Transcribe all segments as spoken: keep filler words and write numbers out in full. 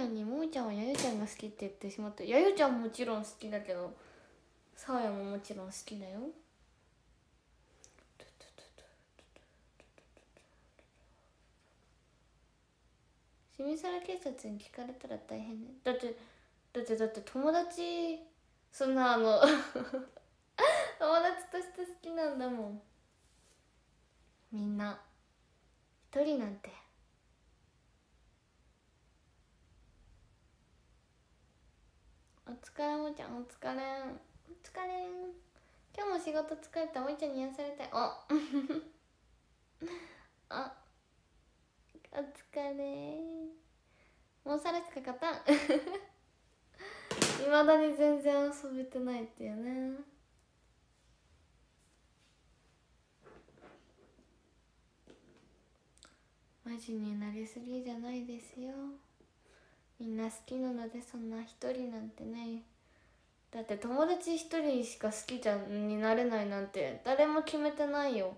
にももちゃんはやゆちゃんが好きって言ってしまった。やゆちゃんもちろん好きだけどさあやももちろん好きだよ。清水原警察に聞かれたら大変ね。だってだってだって友達そんなあの友達として好きなんだもん。みんな一人なんて。お疲れもちゃん、お疲れんお疲れん。今日も仕事疲れた。もちゃんに癒されたい。ああお疲れ。もうさらしか勝たんいまだに全然遊べてないっていうね。マジになりすぎじゃないですよ。みんな好きなので、そんな一人なんてね。だって友達一人しか好きじゃになれないなんて誰も決めてないよ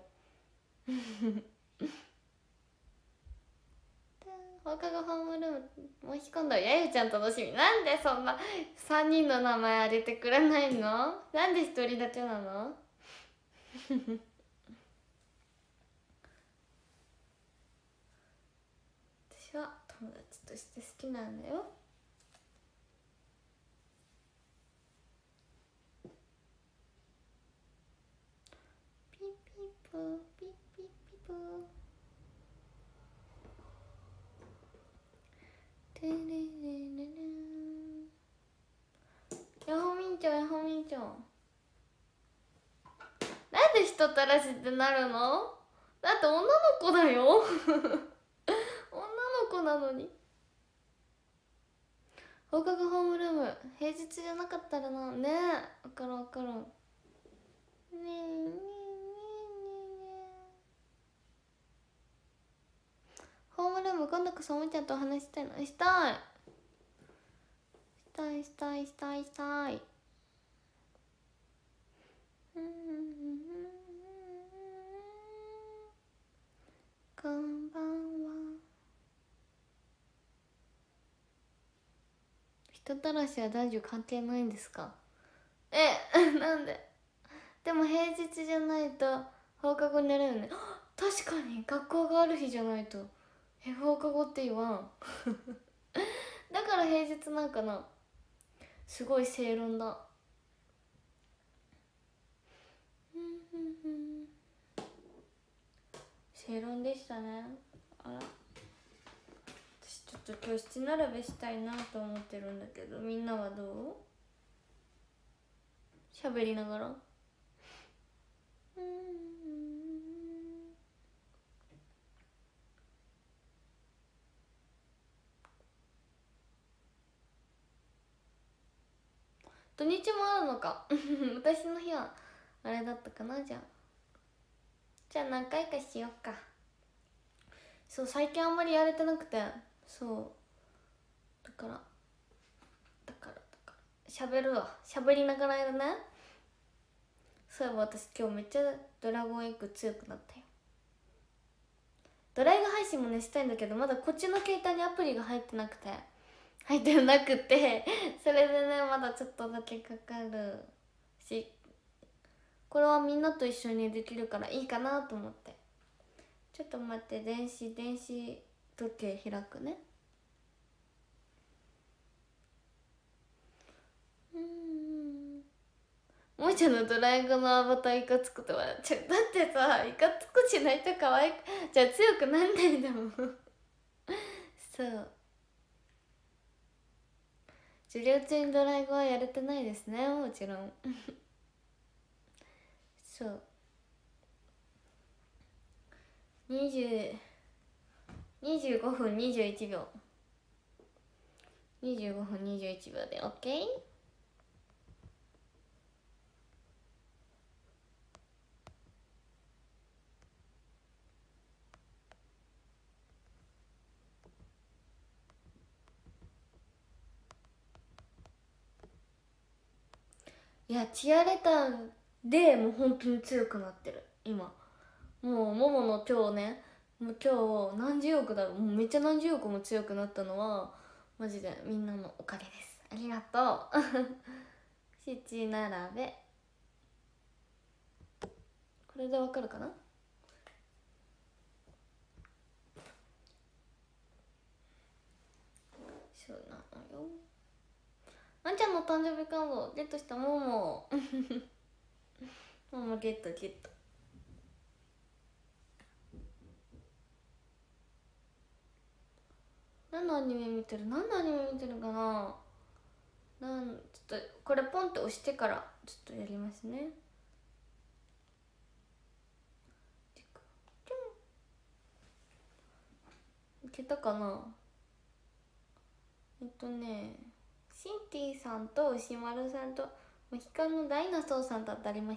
放課後ホームルーム申し込んだ。やゆちゃん楽しみ。なんでそんなさんにんの名前あげてくれないの？なんでひとりだけなの私は友達として好きなんだよ。ピピポピピピポテレレレレヤホミンチョヤホミンチョ。なんで人たらしってなるの？だって女の子だよ女の子なのに。放課後ホームルーム平日じゃなかったらな。ねえ分かる分かる。ねえねえねえねえ。ホームルーム今度こそおもちゃんとお話したいの。したいしたいしたいしたいしたい。こんばんは。人たらしは男女関係ないんですか？えなんで？でも平日じゃないと放課後になれるね。確かに学校がある日じゃないとえ放課後って言わんだから平日なんかな。すごい正論だ。正論でしたね。あら私ちょっと今日七並べしたいなと思ってるんだけど、みんなはどう？喋りながら土日もあるのか私の日はあれだったかな。じゃあじゃあ何回かしよっか。そう最近あんまりやれてなくて、そうだからだからだから喋るわ。喋りながらやるね。そういえば私今日めっちゃドラゴンエッグ強くなったよ。ドライブ配信もねしたいんだけど、まだこっちの携帯にアプリが入ってなくて入ってなくてそれでねまだちょっとだけかかるし、これはみんなと一緒にできるからいいかなと思って。ちょっと待って、電子電子時計開くね。うんもーちゃんのドラえもんのアバターいかつくて笑っちゃう。だってさいかつくしないと可愛くじゃあ強くなんないんだもんそう授業中にドラえもんはやれてないですね、もちろんそうにじゅう、にじゅうごふんにじゅういちびょうにじゅうごふんにじゅういちびょうで OK。 いやチアレターでもう本当に強くなってる今。もうももの今日ね、もう今日何十億だろう、もうめっちゃ何十億も強くなったのはマジでみんなのおかげです。ありがとう七並べ、これでわかるかな。そうなのよ。あんちゃんの誕生日カードゲットした。ももももゲットゲット。何のアニメ見てる何のアニメ見てるかな。なんちょっとこれポンって押してからちょっとやりますね。いけたかな。えっとねシンティさんと牛丸さんとモヒカンのダイナソーさんと当たりました。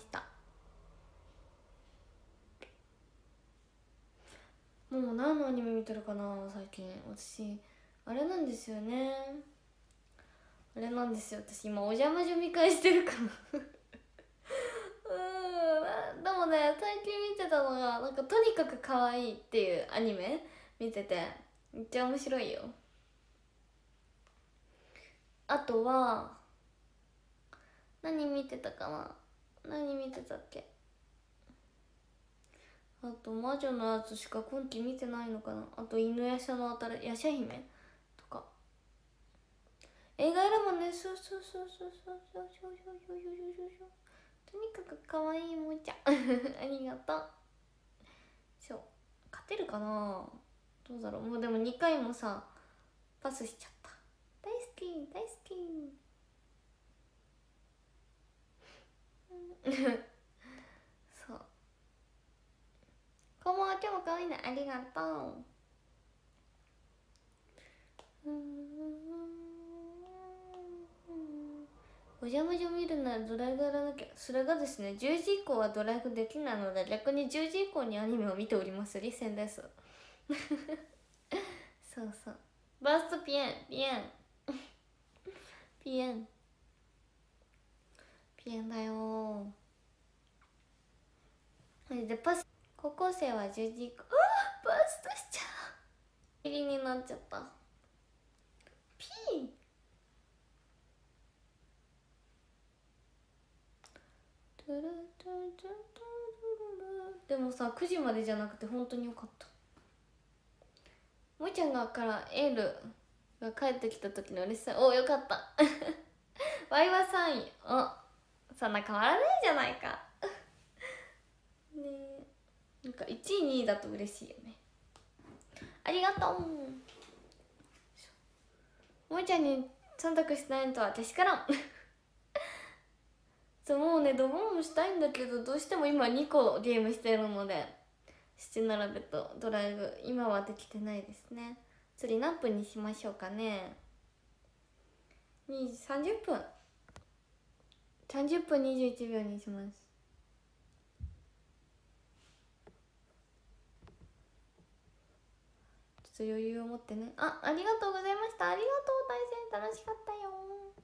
もう何のアニメ見てるかな最近。私あれなんですよね、あれなんですよ私今お邪魔女見返してるからうんでもね最近見てたのがなんかとにかく可愛いっていうアニメ見ててめっちゃ面白いよ。あとは何見てたかな。何見てたっけ。あと魔女のやつしか今期見てないのかな。あと犬夜叉のあたり、夜叉姫とか映画選ぶね。そうそうそうそうそうそうそうそうそうそうそう。とにかく可愛いもちゃありがとう。そう、勝てるかな。どうだろう。もうでもにかいもさパスしちゃった。大好き大好きそう。こんばんは、今日も可愛いね、ありがとう。お邪魔女見るならドライブやらなきゃ。それがですねじゅうじ以降はドライブできないので逆にじゅうじ以降にアニメを見ております。リセンですそうそう。バーストピエンピエンピエンピエンだよー。でパス高校生はじゅうじ以降。あバーストしちゃう。入りになっちゃった。ピーでもさくじまでじゃなくて本当によかった。もいちゃんがからエールが帰ってきた時の嬉しさ。およかったワイはさんい。おそんな変わらないじゃないかねえ、なんかいちいにいだと嬉しいよね。ありがとう。もいちゃんに忖度しないと私からそうもうねドボンもしたいんだけどどうしても今にこゲームしてるので七並べとドライブ今はできてないですね。次何分にしましょうかね。さんじゅっぷんさんじゅっぷんにじゅういちびょうにします。ちょっと余裕を持ってね。あ、ありがとうございました。ありがとう大戦楽しかったよ。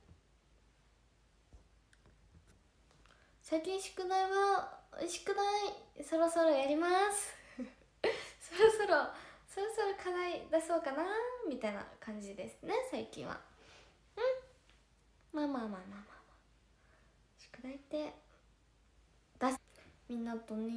最近宿題は宿題そろそろやりますそろそろそろそろ課題出そうかなみたいな感じですね最近は。うんまあまあまあまあまあまあ宿題って出すみんなとね。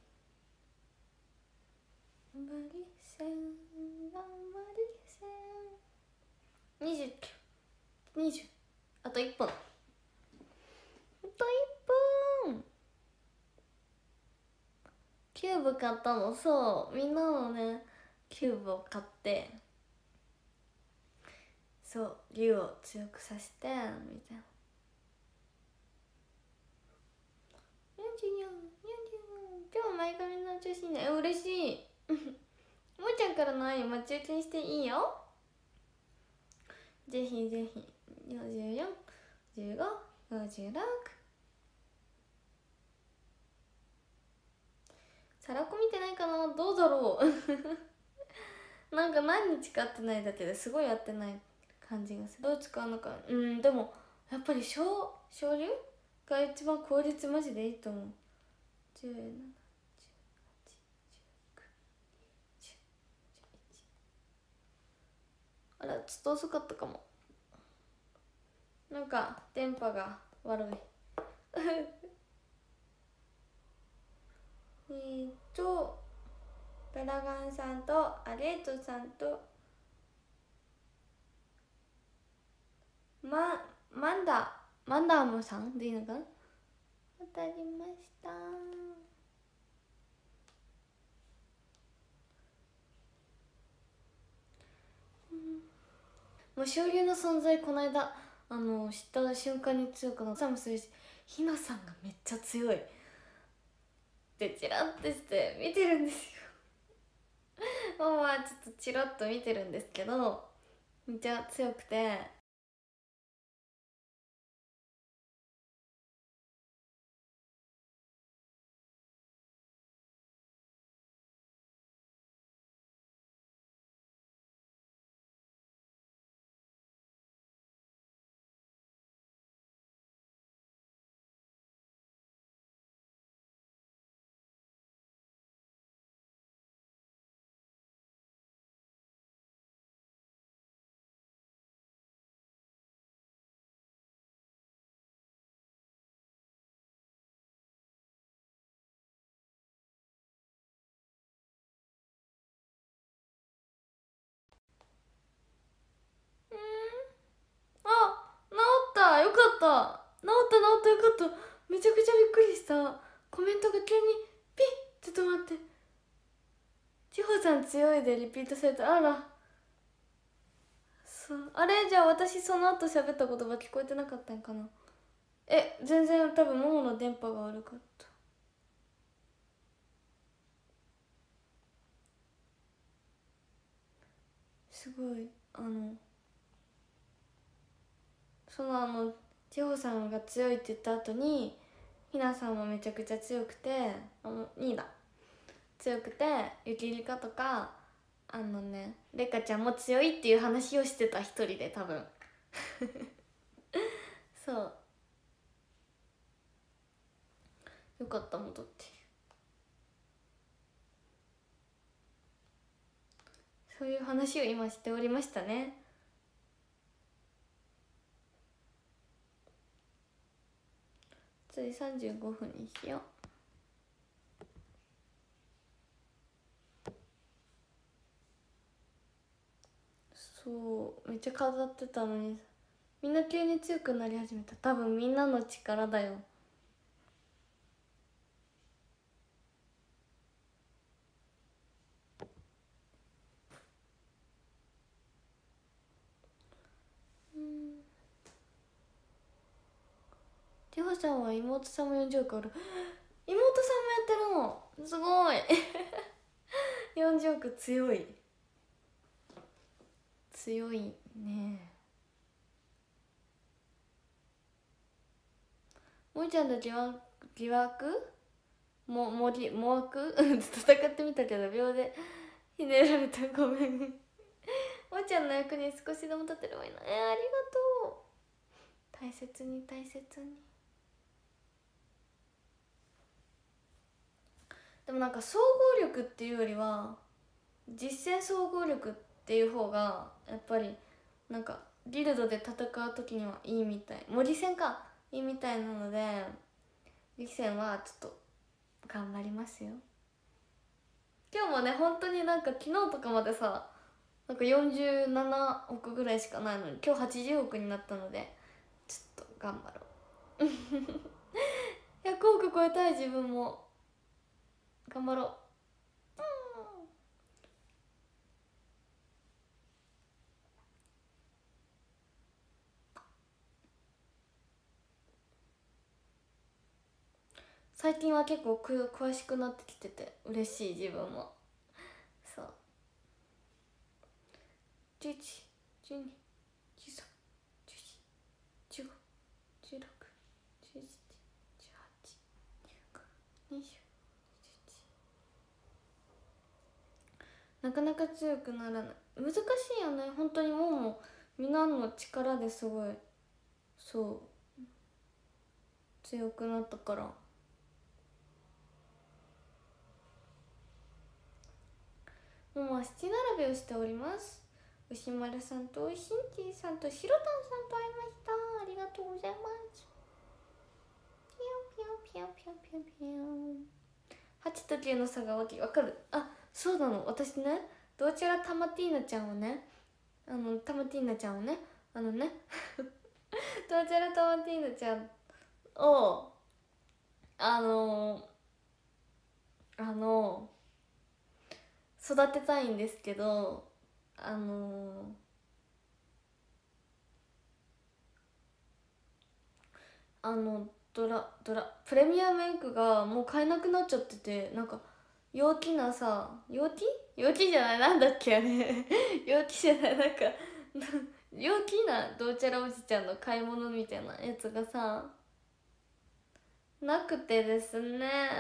頑張りせん頑張りせんにじゅうにじゅうあといっぷんあといっぷん。キューブ買ったの。そうみんなのねキューブを買ってそう竜を強くさせてみたいな。よんじゅうよん、よんじゅうよん今日前髪の調子いいね。嬉しいもーちゃんからの愛を待ち受けにしていいよ。ぜひぜひ。よんじゅうよん、じゅうご、ごじゅうろく。サラコ見てないかな。どうだろうなんか何日か会ってないだけですごい会ってない感じがする。どう使うのか。うんでもやっぱり少少量が一番効率マジでいいと思う。じゅうなな、じゅうはち、じゅうきゅう、じゅう、じゅういち。 あれちょっと遅かったかも。なんか電波が悪いえーっとバラガンさんとアレートさんとママンダマンダームさんでいいのかな。当たりました。もう恐竜の存在この間あの知った瞬間に強くなった。さんもそうし、ひなさんがめっちゃ強いでチラッてして見てるんですよまあちょっとチラッと見てるんですけど、めっちゃ強くて、うん、あ、治った、よかった、治った治ったよかった。めちゃくちゃびっくりした。コメントが急にピッ、ちょっと待って、千穂さん強いでリピートされた。あら、そう、あれ、じゃあ私その後喋った言葉聞こえてなかったんかな。え、全然多分ももの電波が悪かった。すごい、あのそのあの千穂さんが強いって言った後にひなさんもめちゃくちゃ強くて、あのにいだ強くて、ゆきりかとかあのねれかちゃんも強いっていう話をしてた、一人で多分そうよかった、戻って。そういう話を今しておりましたね。次さんじゅうごふんにしよう。そうめっちゃ飾ってたのにみんな急に強くなり始めた。多分みんなの力だよ。うん、千穂さんは妹さんもよんじゅうおくある。妹さんもやってるのすごいよんじゅうおく強い強いね。もいちゃんと疑惑疑惑も森もわく戦ってみたけど秒でひねられた。ごめんもいちゃんの役に少しでも立てればいいな。えー、ありがとう。大切に大切に。でもなんか総合力っていうよりは実践総合力っていう方がやっぱりなんかギルドで戦う時にはいいみたい。森戦かいいみたいなので、力戦はちょっと頑張りますよ。今日もね本当になんか昨日とかまでさなんかよんじゅうななおくぐらいしかないのに今日はちじゅうおくになったのでちょっと頑張ろうひゃくおく超えたい。自分も頑張ろう。最近は結構く詳しくなってきてて嬉しい。自分もそうじゅういち、じゅうに、じゅうさん、じゅうよん、じゅうご、じゅうろく、じゅうなな、じゅうはち、じゅうきゅう、にじゅう、にじゅういち。なかなか強くならない。難しいよね本当に。もうもみんなの力ですごいそう強くなったから。もうは七並べをしております。 牛丸さんとしんちーさんとしろたんさんと会いました。ありがとうございます。ピヨピヨピヨピヨピヨピヨ。はちときゅうの差がわけわかる。あ、そうなの。私ね、どちらタマティーナちゃんをね、あのタマティーナちゃんをね、あのねどちらタマティーナちゃんをあのあの育てたいんですけど、あのあのドラドラプレミアムエッグがもう買えなくなっちゃってて、なんか陽気なさ、陽気陽気じゃない、なんだっけあれ陽気じゃない、なんか陽気などうちゃらおじちゃんの買い物みたいなやつがさなくてですね、うーん、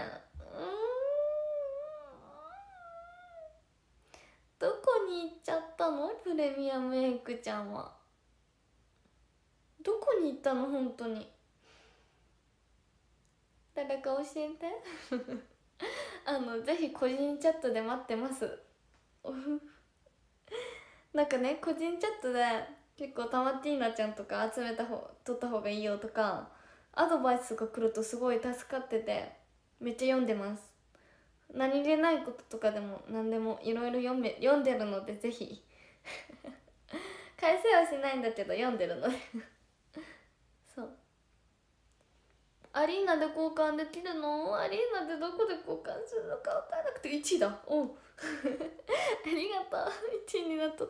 どこに行っちゃったのプレミアムエッグちゃんは。どこに行ったの本当に。誰か教えてあのぜひ個人チャットで待ってますなんかね、個人チャットで結構タマティーナちゃんとか集めた方取った方がいいよとかアドバイスが来るとすごい助かってて、めっちゃ読んでます。何気ないこととかでも何でもいろいろ読め読んでるので、ぜひ返せはしないんだけど読んでるのでそう、アリーナで交換できるの？アリーナでどこで交換するのか分からなくていちいだ。おうありがとういちいになっとった。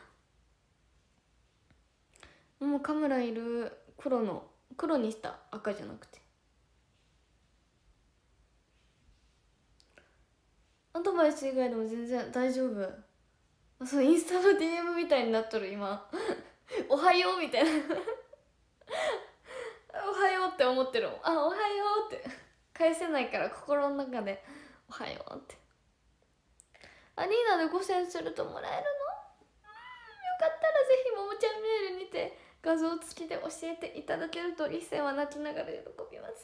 もうカメラいる。黒の黒にした赤じゃなくて。アドバイス以外でも全然大丈夫。あ、そう、インスタの ディーエム みたいになっとる今おはようみたいなおはようって思ってるもん。あ、おはようって返せないから心の中でおはようって。アリーナでごせんするともらえるの？うん、よかったらぜひももちゃんメールにて画像付きで教えていただけると一線は泣きながら喜びます。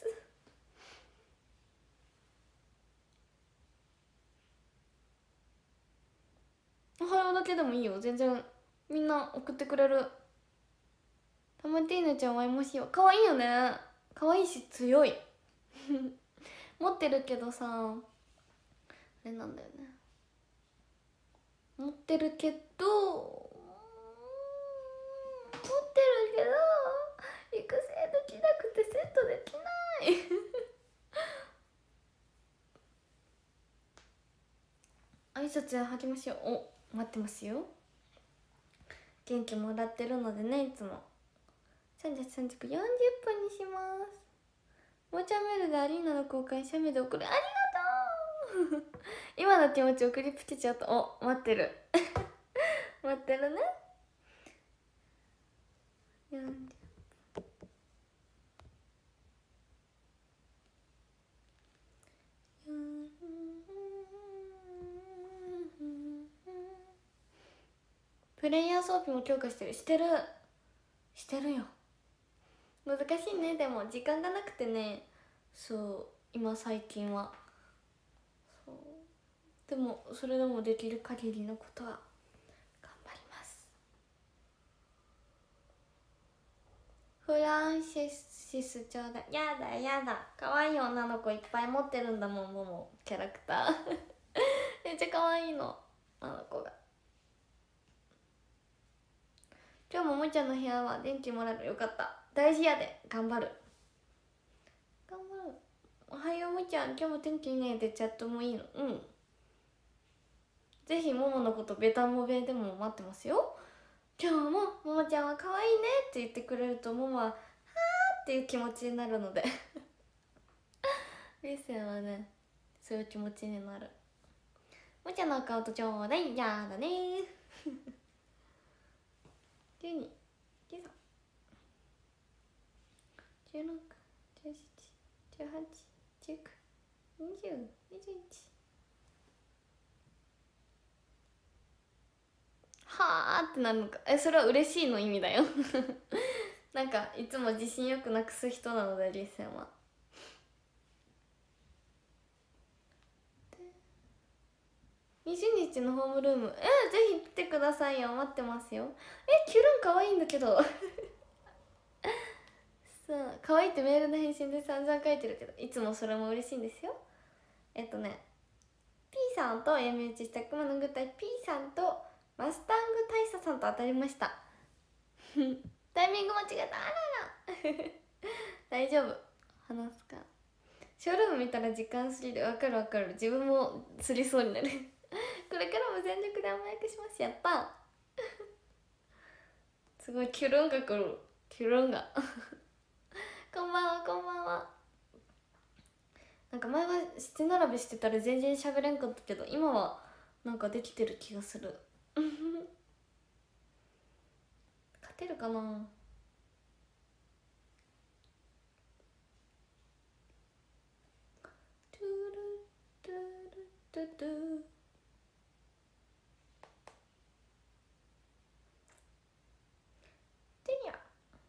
おはようだけでもいいよ、全然みんな送ってくれる。タマティーヌちゃんはもしよ、かわいいよね。かわいいし強い持ってるけどさ、あれなんだよね、持ってるけど持ってるけど育成できなくてセットできない挨拶や励ましをお待ってますよ。元気もらってるのでね、いつも。さんじさんじよんじゅっぷんにします。もちゃメールでアリーナの公開写メで送る。ありがとう今の気持ち送りプチちゃうと、お、待ってる待ってるね。よんじゅうプレイヤー装備も強化してる。してるしてるよ。難しいね。でも時間がなくてね、そう今最近は。そうでもそれでもできる限りのことは頑張ります。フランシスちょうだい。やだやだ、可愛い女の子いっぱい持ってるんだもん、ももキャラクターめっちゃ可愛いの、あの子が。今日ももちゃんの部屋は電気もらえる。よかった、大事やで。頑張る頑張る。おはようもちゃん、今日も天気いいねでチャットもいいの。うん、ぜひもものことベタモベでも待ってますよ。今日もももちゃんは可愛いねって言ってくれるとももははーっていう気持ちになるのでリーセンはね、そういう気持ちになる。もちゃんのアカウントちょうだい。やだねじゅうに、じゅうさん、じゅうろく、じゅうなな、じゅうはち、じゅうきゅう、にじゅう、にじゅういち。はーってなるのか。え、それは嬉しいの意味だよなんかいつも自信よくなくす人なので、リーセンは。 にじゅうにちのホームルーム、えー、ぜひ来てくださいよ、待ってますよ。え、キュルンかわいいんだけどさあ、かわいいってメールの返信で散々書いてるけど、いつもそれも嬉しいんですよ。えっとね P さんと闇討ちした熊の具体 P さんとマスタング大佐さんと当たりましたタイミング間違えた、あらら大丈夫、話すか。ショールーム見たら時間過ぎる、わかるわかる、自分も釣りそうになるこれからも全力で甘やかします、やったすごいキュルンが来る、キュルンがこんばんは、こんばんは。なんか前は七並べしてたら全然喋れんかったけど、今はなんかできてる気がする勝てるかな。トゥルトゥルトゥトゥてにゃ、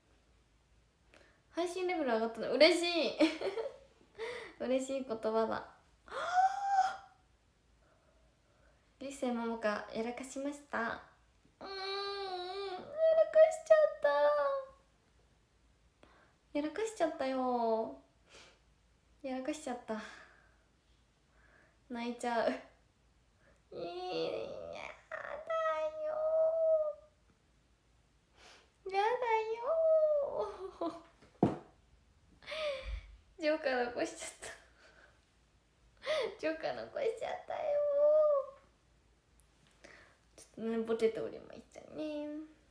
配信レベル上がったの嬉しい嬉しい言葉だ理性ももかやらかしました。うーん、やらかしちゃった、やらかしちゃったよ、やらかしちゃった、泣いちゃういやだよやだよジョーカー残しちゃったジョーカー残しちゃったよ、ちょっとねボテておりましたね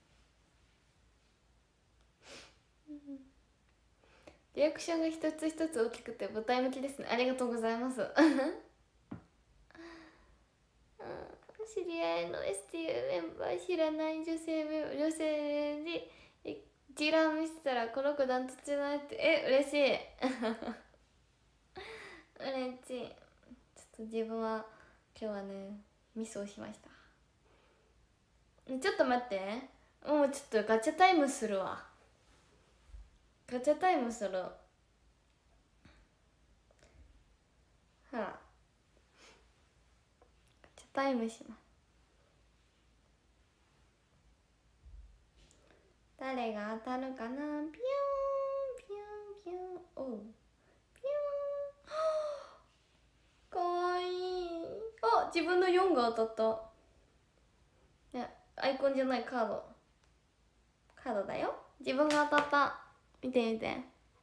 リアクションが一つ一つ大きくて舞台向きですね、ありがとうございます知り合いの エスティー メンバー、知らない女性女性で一覧見せたらこの子ダントツじゃないって、え、嬉しい嬉しい。ちょっと自分は今日はねミスをしました。ちょっと待って、もうちょっとガチャタイムするわ、ガチャタイムする。はあ、ガチャタイムします。誰が当たるかな、ピューンピューンピューン、おうピューンかわいい。あ、自分のよんが当たった。いや、アイコンじゃない、カード、カードだよ、自分が当たった、見て見て、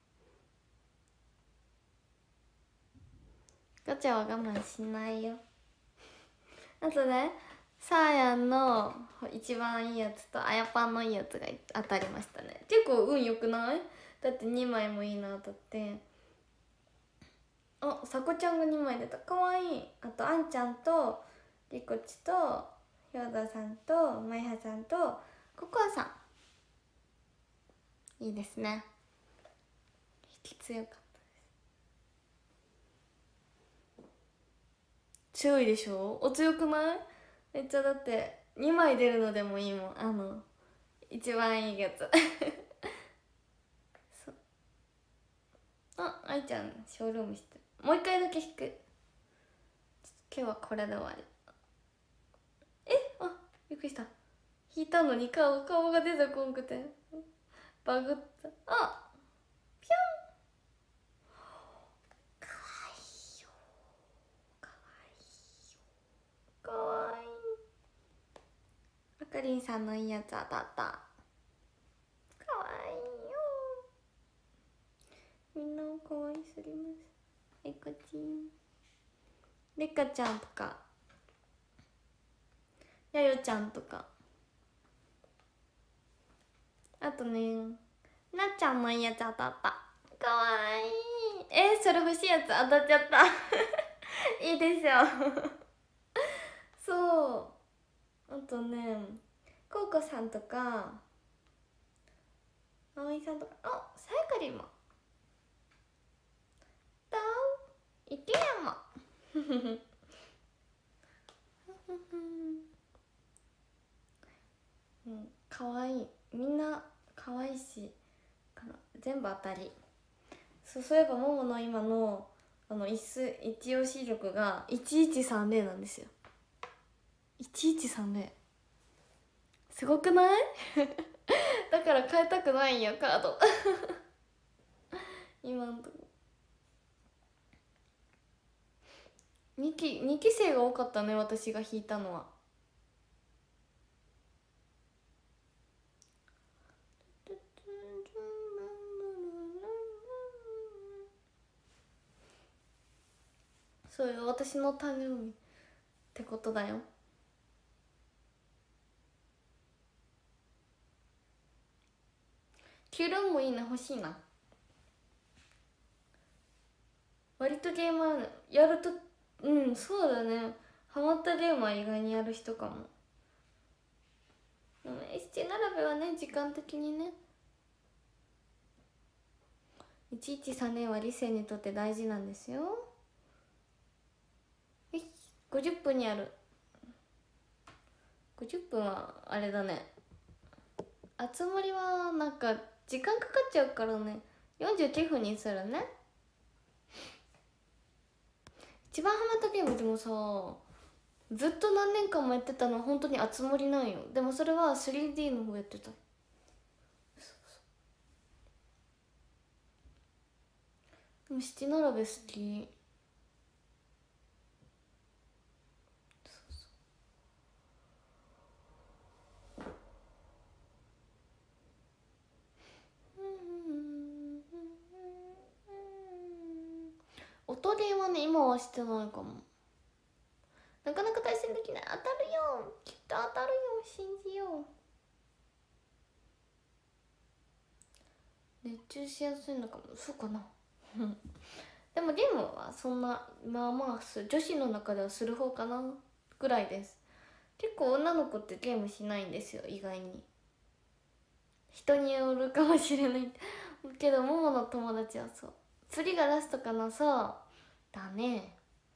ガチャは我慢しないよあとね、サーヤンの一番いいやつとあやぱんのいいやつが当たりましたね。結構運良くない？だってにまいもいいの当たって。あ、さこちゃんがにまい出た、かわいい。あとあんちゃんとりこちとひょうださんとまいはさんとココアさん、いいですね、引き強かったです。強いでしょ、お強くない？めっちゃ、だってにまい出るのでもいいもん、あの一番いいやつそう、あ、愛ちゃんショールームしてる、もう一回だけ引く、今日はこれで終わり。え、あ、びっくりした、引いたのに顔顔が出てこんくてバグった。あ、ピョン、かわいいよ、かわいいよ、かわいい。あかりんさんのいいやつ当たった、かわいいよ、みんなかわいすぎます。はい、こっちれかちゃんとかやよちゃんとか、あとねなっちゃんのいいやつ当たった、かわいい。えー、それ欲しいやつ当たっちゃったいいでしょそう、あとねこうこさんとかあおいさんとか、あ、さやかりんもだお、いけやもうん、かわいい、みんなかわいいしかな、全部当たり。そう、そういえばももの今のあの一数一押し力がいちいちさんぜろなんですよ。 いちいちさんぜろすごくないだから変えたくないんよカード今んとこにきにき生が多かったね、私が引いたのは。そうよ、私の誕生日ってことだよ。キュルンもいいな、欲しいな。割とゲームはやると、うんそうだね、ハマったゲームは意外にやる人かも。でもエスティ並べはね、時間的にね、いちいちさんねんは理性にとって大事なんですよ。よし、ごじゅっぷんにある。ごじゅっぷんはあれだね、集まりはなんか時間かかっちゃうからね、よんじゅうきゅうふんにするね。一番ハマったゲームでもさ、ずっと何年間もやってたのは本当に集まりなんよ。でもそれは スリーディー の方やってた。でも七並べ好き。音ゲーはね、今はしてないかも。なかなか対戦できない。当たるよ、きっと当たるよ、信じよう。熱中しやすいのかも。そうかなでもゲームはそんな、まあまあ女子の中ではする方かなぐらいです。結構女の子ってゲームしないんですよ、意外に。人によるかもしれないけど、ももの友達はそう。次がラストかな。そうだね。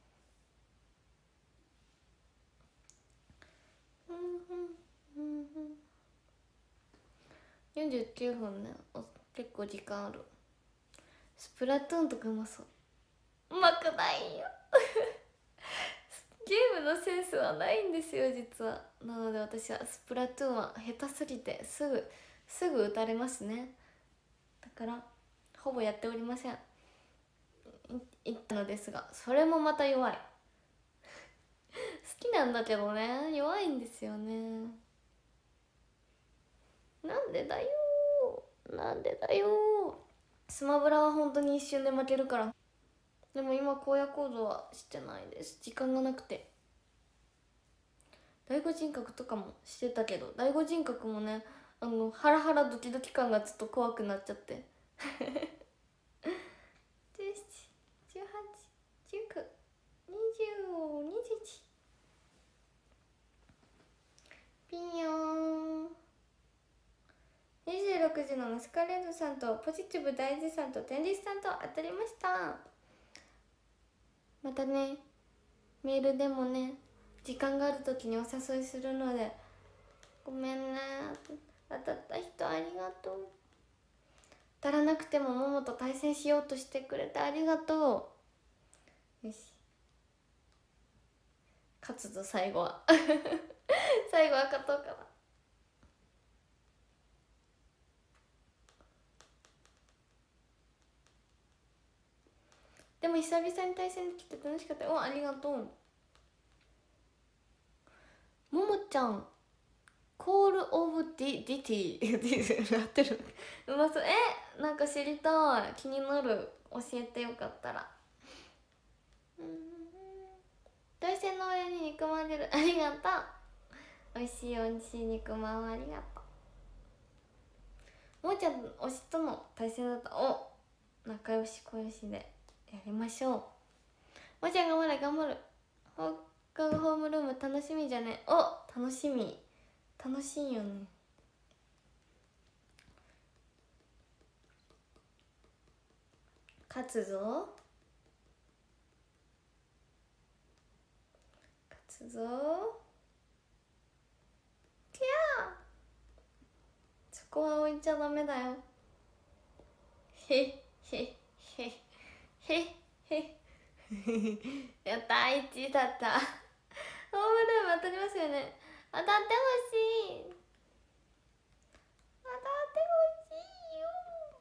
よんじゅうきゅうふんね、結構時間ある。スプラトゥーンとかうまそう。うまくないよゲームのセンスはないんですよ実は。なので私はスプラトゥーンは下手すぎてすぐすぐ打たれますね。だからほぼやっておりません。言ったのですが、それもまた弱い好きなんだけどね、弱いんですよね。なんでだよなんでだよ。スマブラは本当に一瞬で負けるから。でも今荒野行動はしてないです、時間がなくて。第五人格とかもしてたけど、第五人格もね、あのハラハラドキドキ感がずっと怖くなっちゃってじゅうなな、じゅうはち、じゅうきゅう、にじゅう、にじゅういちピンヨーン。にじゅうろくじのマスカレードさんとポジティブ大事さんと天理さんと当たりました。またね、メールでもね、時間がある時にお誘いするので、ごめんね、当たった人ありがとう。当たらなくてもももと対戦しようとしてくれてありがとう。よし、勝つぞ最後は最後は勝とうかな。でも久々に対戦できて楽しかったよ。お、ありがとう。ももちゃん、コールオブディディティやってるうまそう。え、なんか知りたい、気になる。教えてよかったら。うん、対戦の上に肉まん出る、ありがとう。おいしいおいしい肉まんありがとう。ももちゃん推しとの対戦だった。お、仲良し小良しでやりましょう。ももちゃん頑張れ頑張る。放課後ホームルーム楽しみじゃね。お、楽しみ、楽しいよね。勝つぞ勝つぞ。きゃー、そこは置いちゃダメだよ。へっへっへっへっへっやったー、いちいだったホームルーム当たりますよね。当たってほしい、当たってほしいよ。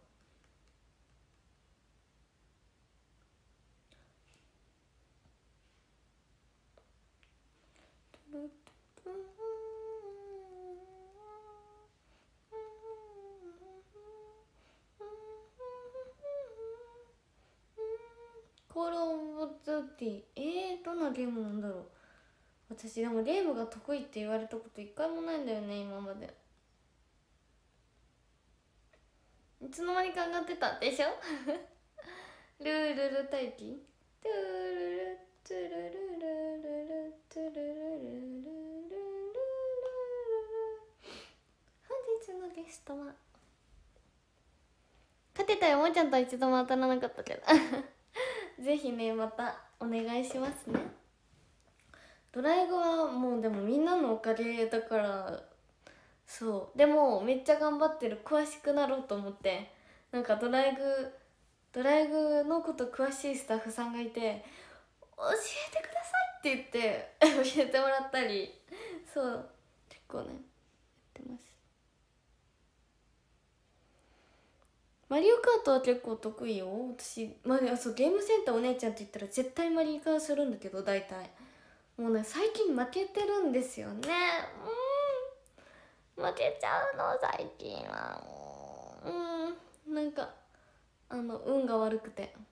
コールオブデューティー、えー、どんなゲームなんだろう。私でもゲームが得意って言われたこと一回もないんだよね、今まで。いつの間にか上がってたでしょルールル待機、トゥルルトゥルルルルルトゥルルルルルルルルル。本日のゲストは、勝てたよ、もーちゃんとは一度も当たらなかったけどぜひね、またお願いしますね。ドライブはもうでもみんなのおかげだから。そうでもめっちゃ頑張ってる、詳しくなろうと思って。なんかドライブドライブのこと詳しいスタッフさんがいて、教えてくださいって言って教えてもらったり、そう結構ねやってます。マリオカートは結構得意よ私。まあ、そうゲームセンターお姉ちゃんって言ったら絶対マリカーするんだけど、大体もうね最近負けてるんですよね。うん負けちゃうの最近は。うんなんかあの運が悪くて。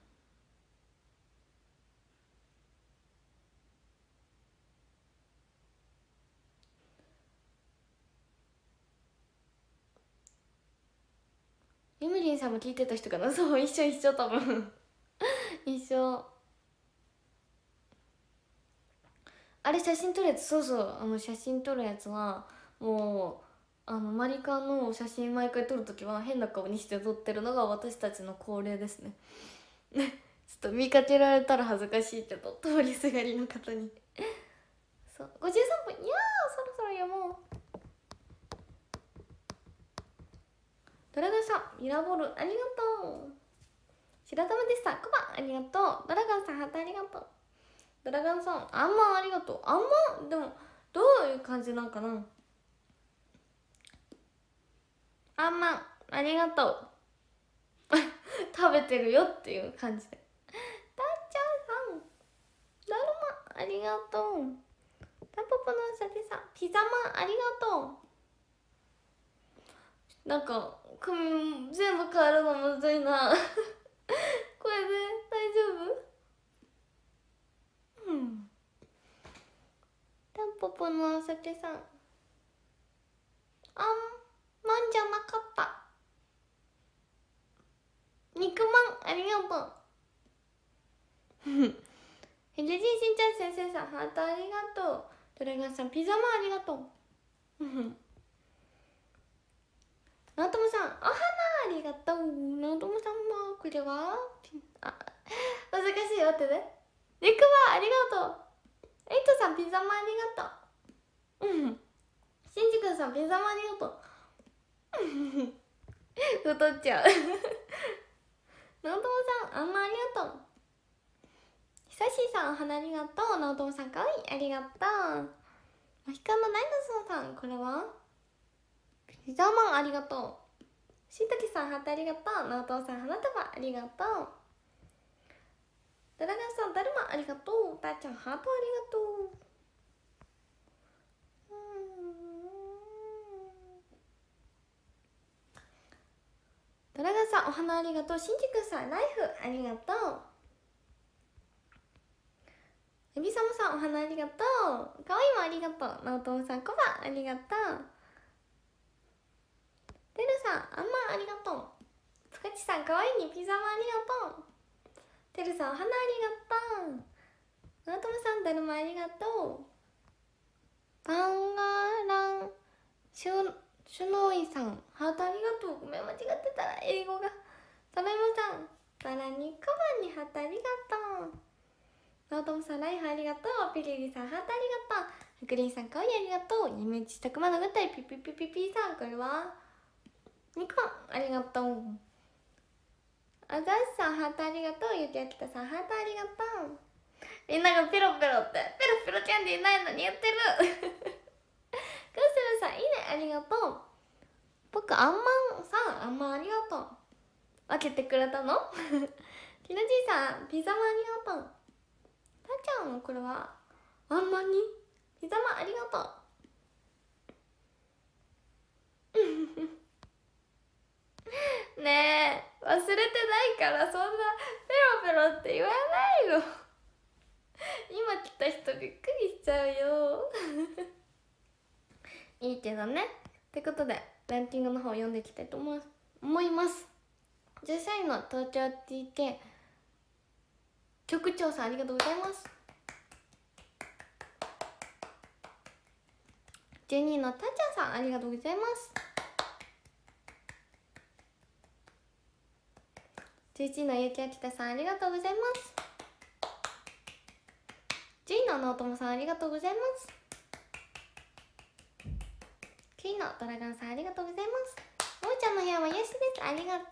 ゆみりんさんも聞いてた人かな。そう一緒一緒多分一緒。あれ写真撮るやつ、そうそう、あの写真撮るやつはもうあのマリカの写真毎回撮るときは変な顔にして撮ってるのが私たちの恒例ですねちょっと見かけられたら恥ずかしいけど、通りすがりの方にそうごじゅうさんぷん、いやーそろそろ読もう。ドラガンさんミラーボールありがとう。白玉でした、クマありがとう。ドラガンさんハートありがとう。ドラガンさんあんまありがとう。あんまでもどういう感じなんかな。あんまありがとう食べてるよっていう感じで。たっちゃんさんだるまありがとう。タンポポのうさぎさんピザマンありがとう。なんか組全部変えるのむずいなこれで大丈夫？うんタンポポのうさぎさんあんまんじゃなかった。肉まんありがとうヒデジンしんちゃん先生さんハートありがとう。ドラガンさんピザマンありがとうナオトモさんお花ありがとう。ナオトモさんもこれはあ難しい、待ってね。リクマありがとう。エイトさんピザマンありがとう。うんシンジ君さんピザマンありがとう太っちゃうナオトモさんあんまありがとう。ひさしーさんお花ありがとう。ナオトモさんかわいいありがとう。マヒカンのナイナソンさんこれはピザマンありがとう。しいたけさんハートありがとう。ナオトモさん花束ありがとう。ドラガンさんだるまありがとう。たーちゃんハートありがとう。ドラガンさんお花ありがとう。しんじくんさんライフありがとう。エビサモさんお花ありがとう。かわいいもありがとう。ナオトモさんコバありがとう。てるさんあんまありがとう。つかちさんかわいいにピザもありがとう。てるさんお花ありがとう。ナオトモさんだるまありがとう。バンガランシュシュノイさんハートありがとう。ごめん間違ってたら英語が。タライモさんバラにカバンにハートありがとう。ナオトモさんライフありがとう。ピリリさんハートありがとう。ふくりんさんかわいいありがとう。イメージしたくまのぐたいピピピピピさんこれはニコンありがとう。アガスさんハートありがとう。ゆきあきたさんハートありがとう。 みんながペロペロってペロペロキャンディーないのに言ってるカステルさんいいねありがとう。僕あんまんさんあんまんありがとう。分けてくれたのきのじいさんピザマありがとう。たーちゃんこれはあんまんにピザマありがとうねえ忘れてないからそんなペロペロって言わないの今来た人びっくりしちゃうよいいけどね。ってことでランキングの方を読んでいきたいと思います。じゅうさんいの東京 ティーケー 局長さんありがとうございます。じゅうにいのたっちゃんさんありがとうございます。じゅういちいのゆきあきたさんありがとうございます。じゅういののおともさんありがとうございます。きゅういのドラゴンさんありがとうございます。もーちゃんの部屋はよしですありがとう。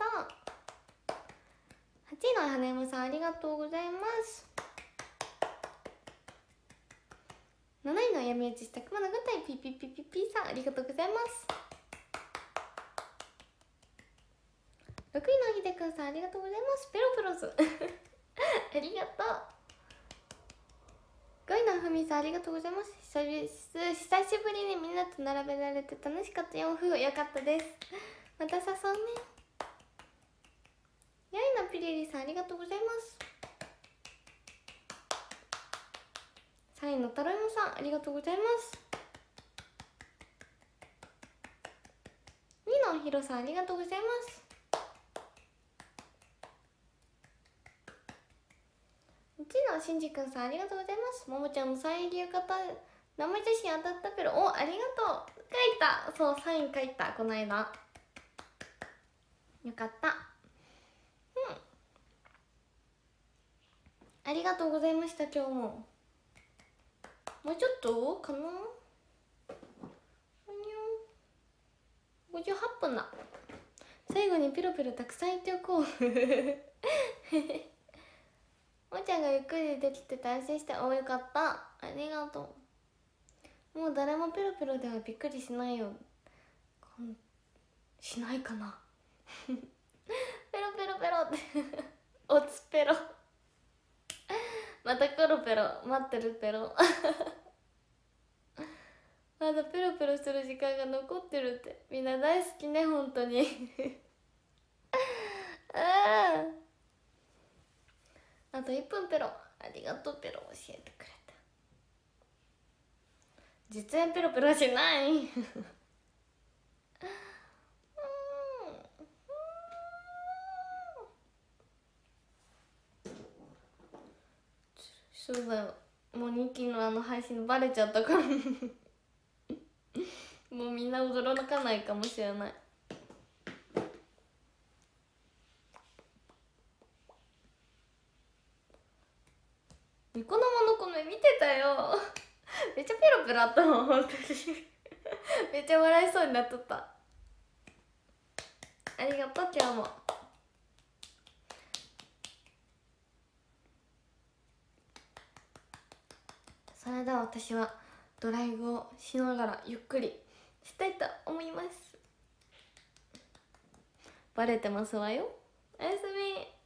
はちいの花山さんありがとうございます。なないの闇討ちしたくまのぐたいピピピピピさんありがとうございます。ろくいのひでくんさんありがとうございます。ペロペロスありがとう。ごいのふみさんありがとうございます。久しぶりにみんなと並べられて楽しかったよ。夫婦よかったです。また誘うね。やいのピリリさんありがとうございます。さんいのたろいもさんありがとうございます。にいのひろさんありがとうございます。いちいのしんじくんさんありがとうございます。ももちゃんのサイン入り方生写真当たったペロおありがとう。書いたそうサイン書いたこの間よかった。うんありがとうございました。今日ももうちょっとかな。ごじゅうはっぷんだ。最後にピロピロたくさん言っておこうももちゃんがゆっくりできてて安心しておよかった。ありがとう。もう誰もペロペロではびっくりしないよ。しないかなペロペロペロっておつペロまたペロペロ待ってるペロまだペロペロする時間が残ってるって。みんな大好きね本当にああといっぷんペロありがとうペロ教えてくれた。実演ペロペロしないそうだよ。もうにきのあの配信バレちゃったからもうみんな驚かないかもしれない。ニコ生のコメ見てたよめっちゃペロペロあったもん本当にめっちゃ笑いそうになっとった。ありがとう今日も。それでは私はドライブをしながらゆっくりしたいと思います。バレてますわよ。おやすみ。